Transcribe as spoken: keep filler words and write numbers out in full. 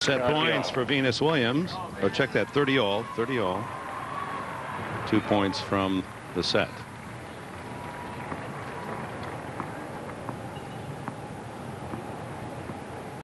Set points for Venus Williams. Or check that, thirty all, thirty all. Two points from the set.